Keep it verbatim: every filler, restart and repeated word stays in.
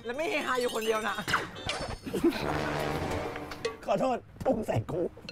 แล้วไม่เฮฮาอยู่คนเดียวนะขอโทษอุ้มใส่กู